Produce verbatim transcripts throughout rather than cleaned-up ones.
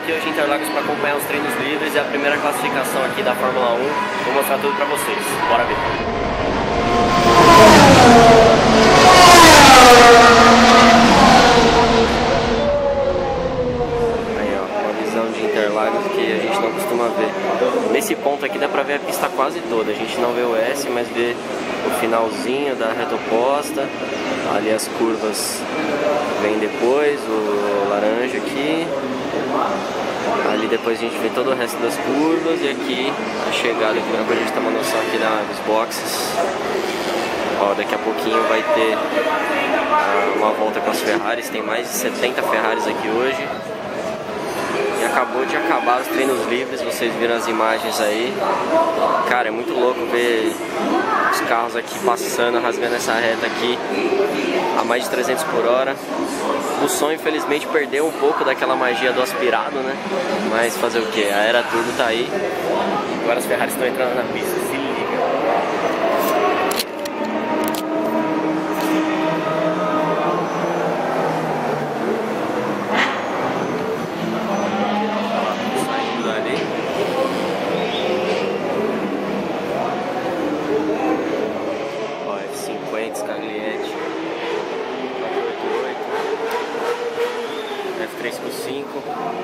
aqui hoje em Interlagos para acompanhar os treinos livres e a primeira classificação aqui da Fórmula um. Vou mostrar tudo para vocês. Bora ver. Aí, ó, uma visão de Interlagos que a gente não costuma ver. Nesse ponto aqui dá pra ver a pista quase toda. A gente não vê o S, mas vê o finalzinho da reta oposta. Ali as curvas vêm depois, o laranja aqui. Ali depois a gente vê todo o resto das curvas. E aqui a chegada, aqui pra gente ter uma noção aqui dos boxes. Ó, daqui a pouquinho vai ter uh, uma volta com as Ferraris. Tem mais de setenta Ferraris aqui hoje. E acabou de acabar os treinos livres, vocês viram as imagens aí. Cara, é muito louco ver os carros aqui passando, rasgando essa reta aqui a mais de trezentos por hora. O som infelizmente perdeu um pouco daquela magia do aspirado, né? Mas fazer o que? A Era Turbo tá aí. Agora as Ferraris estão entrando na pista, se liga. Scagliete, quatrocentos e oitenta e oito, F três Q cinco.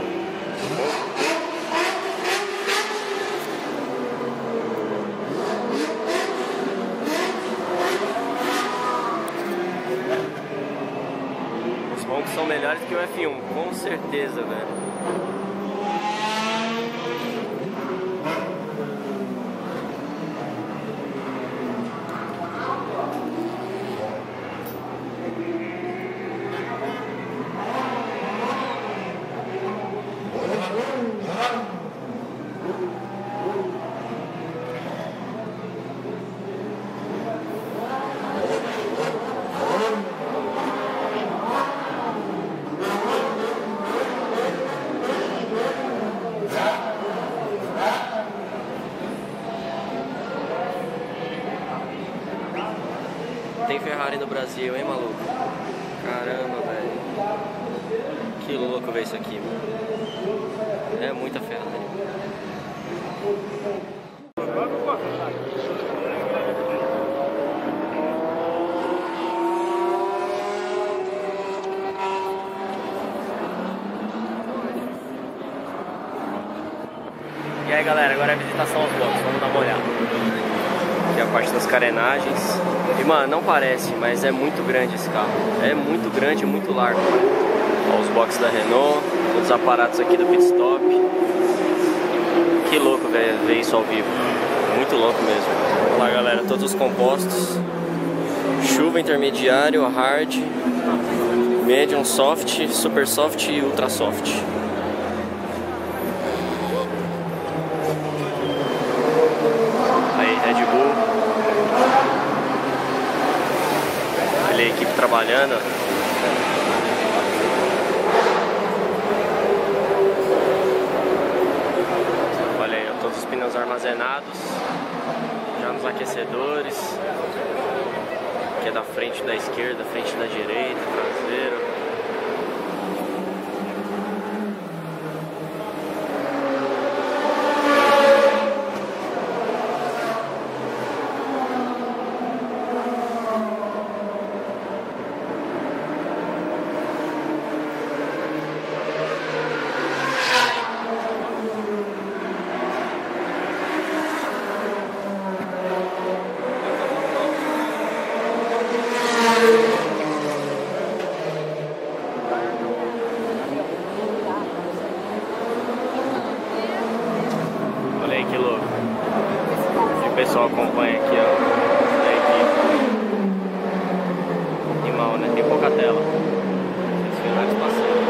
Os roncos são melhores que o F um, com certeza, velho. Tem Ferrari no Brasil, hein, maluco? Caramba, velho. Que louco ver isso aqui, mano. É muita Ferrari. E aí, galera, agora é a visitação aos boxes. Vamos dar uma olhada. Aqui é a parte das carenagens. E, mano, não parece, mas é muito grande esse carro. É muito grande e muito largo. Ó, os boxes da Renault, os aparatos aqui do pit stop. Que louco, velho, ver isso ao vivo. Muito louco mesmo. Olha lá, galera, todos os compostos. Chuva, intermediário, hard, medium, soft, super soft e ultra soft. Aí, Red Bull. Olha a equipe trabalhando. Olha aí, todos os pneus armazenados. Já nos aquecedores. Aqui é da frente da esquerda, frente da direita, traseiro. Olha aí que louco. O pessoal acompanha aqui, ó. A equipe. Animal, né? Tem pouca tela. Os finais passando.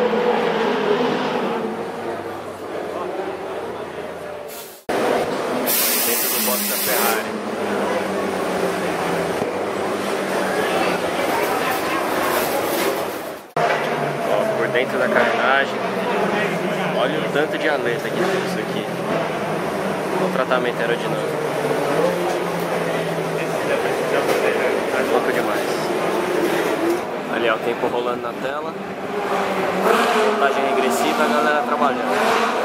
Dentro do box da Ferrari. Ó, por dentro da carenagem. Olha o tanto de aleta que tem isso aqui. O tratamento aerodinâmico. É louco demais. Ali, ó, o tempo rolando na tela. Contagem regressiva, a galera trabalhando.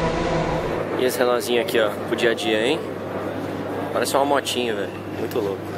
E esse reloginho aqui, ó, pro dia a dia, hein? Parece uma motinha, velho. Muito louco.